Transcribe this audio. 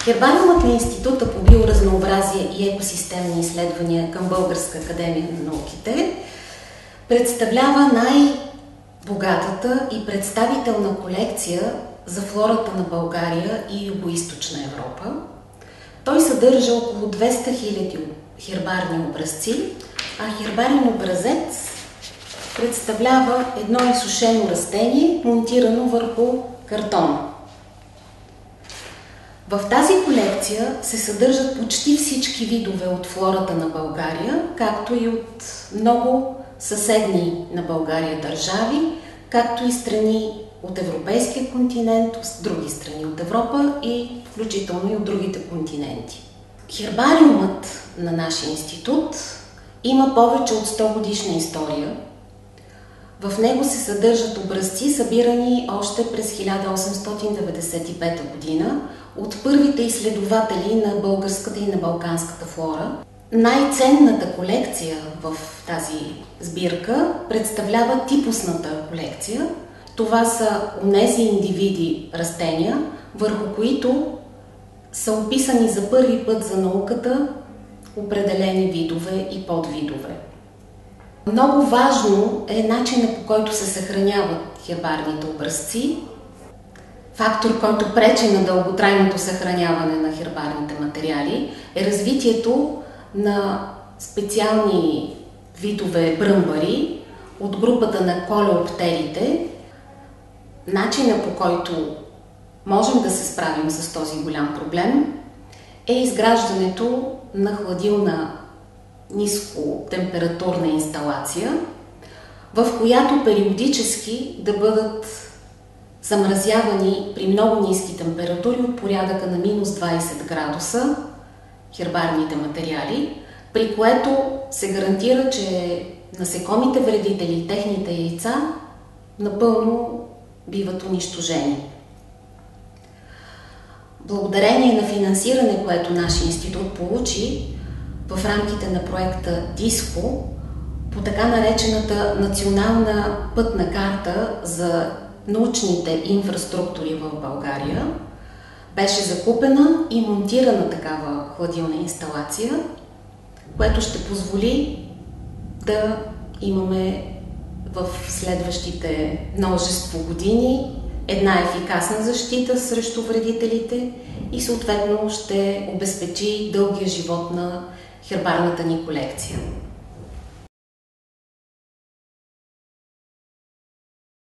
Хербариумът на Института по биоразнообразие и екосистемни изследвания към Българска академия на науките представлява най-богатата и представителна колекция за флората на България и Югоизточна Европа. Той съдържа около 200 000 хербарни образци, а хербарен образец представлява едно изсушено растение, монтирано върху картон. В тази колекция се съдържат почти всички видове от флората на България, както и от много съседни на България държави, както и страни от Европейския континент, от други страни от Европа и включително и от другите континенти. Хербариумът на нашия институт има повече от 100 годишна история. В него се съдържат образци, събирани още през 1895 година от първите изследователи на българската и на балканската флора. Най-ценната колекция в тази сбирка представлява типусната колекция. Това са онези индивиди растения, върху които са описани за първи път за науката определени видове и подвидове. Много важно е начинът, по който се съхраняват хербарните образци. Фактор, който пречи на дълготрайното съхраняване на хербарните материали, е развитието на специални видове бръмбари от групата на колеоптерите. Начинът, по който можем да се справим с този голям проблем, е изграждането на хладилна нискотемпературна инсталация, в която периодически да бъдат замразявани при много ниски температури от порядъка на минус 20 градуса хербарните материали, при което се гарантира, че насекомите вредители и техните яйца напълно биват унищожени. Благодарение на финансиране, което нашия институт получи в рамките на проекта ДИСКО, по така наречената национална пътна карта за научните инфраструктури в България, беше закупена и монтирана такава хладилна инсталация, което ще позволи да имаме в следващите множество години една ефикасна защита срещу вредителите и съответно ще обезпечи дългия живот на хербарната ни колекция.